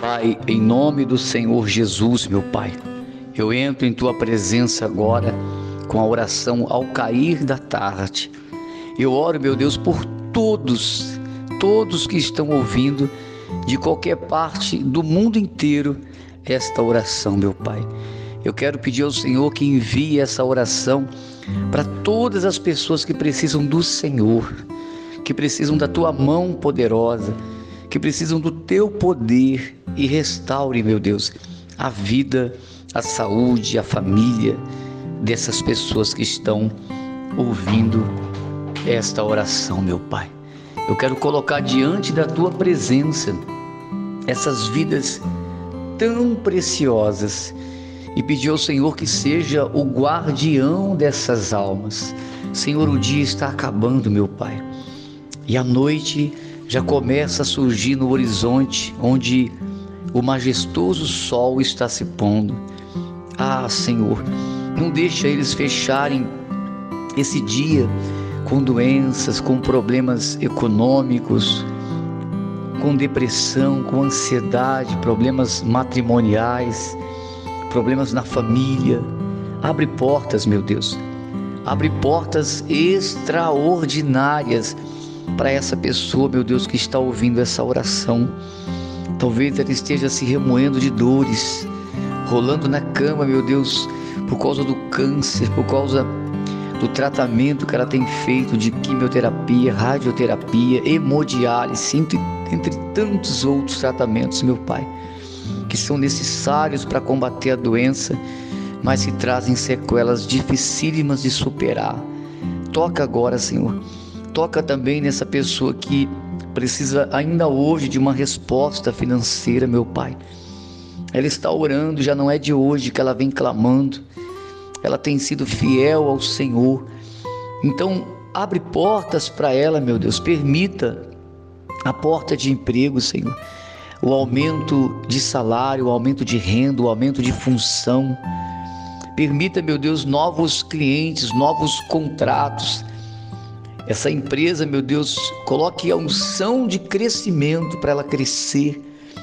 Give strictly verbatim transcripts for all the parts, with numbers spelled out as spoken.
Pai, em nome do Senhor Jesus, meu Pai, eu entro em Tua presença agora com a oração ao cair da tarde. Eu oro, meu Deus, por todos, todos que estão ouvindo de qualquer parte do mundo inteiro esta oração, meu Pai. Eu quero pedir ao Senhor que envie essa oração para todas as pessoas que precisam do Senhor, que precisam da Tua mão poderosa, que precisam do Teu poder, e restaure, meu Deus, a vida, a saúde, a família dessas pessoas que estão ouvindo esta oração, meu Pai. Eu quero colocar diante da Tua presença essas vidas tão preciosas e pedir ao Senhor que seja o guardião dessas almas. Senhor, o dia está acabando, meu Pai, e a noite já começa a surgir no horizonte, onde o majestoso sol está se pondo. Ah, Senhor, não deixa eles fecharem esse dia com doenças, com problemas econômicos, com depressão, com ansiedade, problemas matrimoniais, problemas na família. Abre portas, meu Deus, abre portas extraordinárias para essa pessoa, meu Deus, que está ouvindo essa oração. Talvez ela esteja se remoendo de dores, rolando na cama, meu Deus, por causa do câncer, por causa do tratamento que ela tem feito de quimioterapia, radioterapia, hemodiálise, entre, entre tantos outros tratamentos, meu Pai, que são necessários para combater a doença, mas que trazem sequelas dificílimas de superar. Toca agora, Senhor. Toca também nessa pessoa que precisa ainda hoje de uma resposta financeira, meu Pai. Ela está orando, já não é de hoje que ela vem clamando. Ela tem sido fiel ao Senhor. Então, abre portas para ela, meu Deus. Permita a porta de emprego, Senhor. O aumento de salário, o aumento de renda, o aumento de função. Permita, meu Deus, novos clientes, novos contratos. Essa empresa, meu Deus, coloque a unção de crescimento para ela crescer,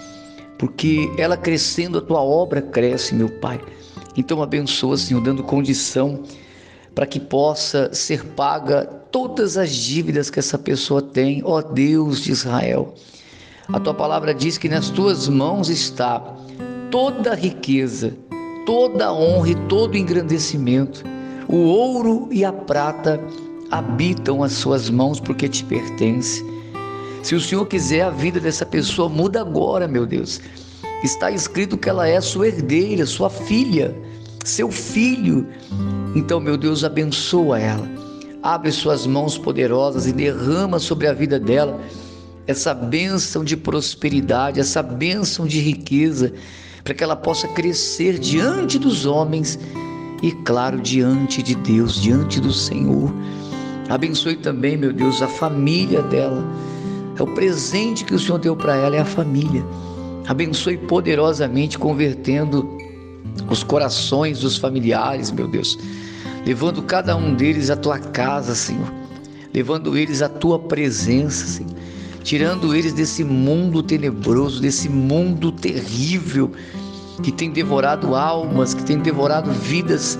porque ela crescendo, a Tua obra cresce, meu Pai. Então abençoa, Senhor, dando condição para que possa ser paga todas as dívidas que essa pessoa tem, ó Deus de Israel. A Tua palavra diz que nas Tuas mãos está toda a riqueza, toda a honra e todo o engrandecimento. O ouro e a prata habitam as Suas mãos porque te pertence. Se o Senhor quiser, a vida dessa pessoa muda agora, meu Deus. Está escrito que ela é sua herdeira, sua filha, seu filho. Então, meu Deus, abençoa ela. Abre Suas mãos poderosas e derrama sobre a vida dela essa bênção de prosperidade, essa bênção de riqueza, para que ela possa crescer diante dos homens e, claro, diante de Deus, diante do Senhor. Abençoe também, meu Deus, a família dela. É o presente que o Senhor deu para ela, é a família. Abençoe poderosamente, convertendo os corações dos familiares, meu Deus, levando cada um deles à Tua casa, Senhor, levando eles à Tua presença, Senhor, tirando eles desse mundo tenebroso, desse mundo terrível que tem devorado almas, que tem devorado vidas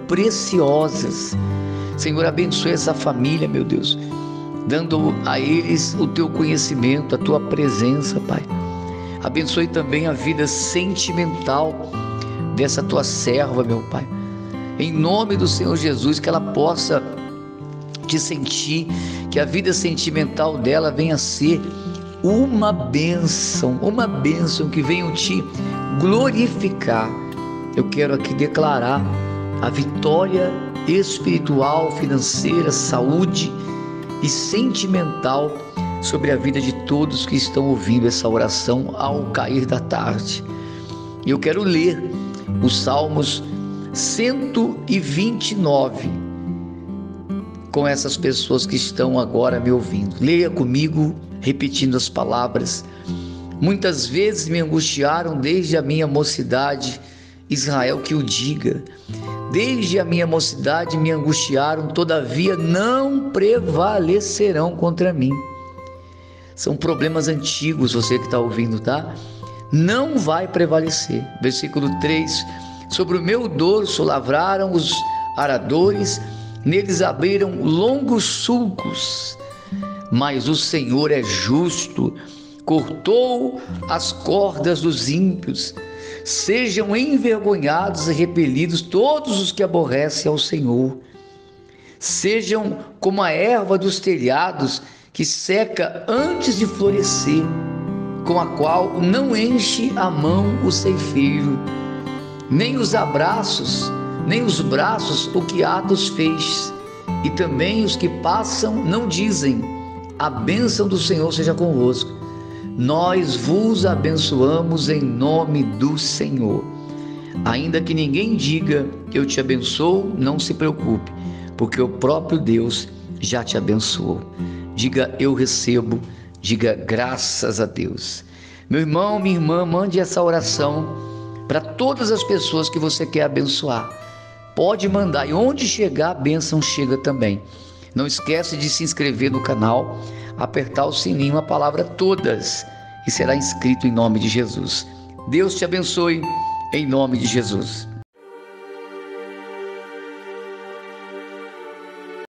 preciosas. Senhor, abençoe essa família, meu Deus, dando a eles o Teu conhecimento, a Tua presença, Pai. Abençoe também a vida sentimental dessa Tua serva, meu Pai. Em nome do Senhor Jesus, que ela possa te sentir, que a vida sentimental dela venha a ser uma bênção, uma bênção que venha te glorificar. Eu quero aqui declarar a vitória espiritual, financeira, saúde e sentimental sobre a vida de todos que estão ouvindo essa oração ao cair da tarde. E eu quero ler os Salmos cento e vinte e nove com essas pessoas que estão agora me ouvindo. Leia comigo, repetindo as palavras. Muitas vezes me angustiaram desde a minha mocidade, Israel que o diga. Desde a minha mocidade me angustiaram, todavia não prevalecerão contra mim. São problemas antigos, você que está ouvindo, tá? não vai prevalecer. Versículo três: sobre o meu dorso lavraram os aradores, neles abriram longos sulcos, mas o Senhor é justo, cortou as cordas dos ímpios. Sejam envergonhados e repelidos todos os que aborrecem ao Senhor. Sejam como a erva dos telhados, que seca antes de florescer, com a qual não enche a mão o ceifeiro, nem os abraços, nem os braços o que Atos fez, e também os que passam não dizem: a bênção do Senhor seja convosco. Nós vos abençoamos em nome do Senhor. Ainda que ninguém diga: eu te abençoo, não se preocupe, porque o próprio Deus já te abençoou. Diga: eu recebo. Diga: graças a Deus. Meu irmão, minha irmã, mande essa oração para todas as pessoas que você quer abençoar. Pode mandar, e onde chegar a bênção chega também. Não esquece de se inscrever no canal, apertar o sininho, a palavra todas, e será inscrito em nome de Jesus. Deus te abençoe, em nome de Jesus.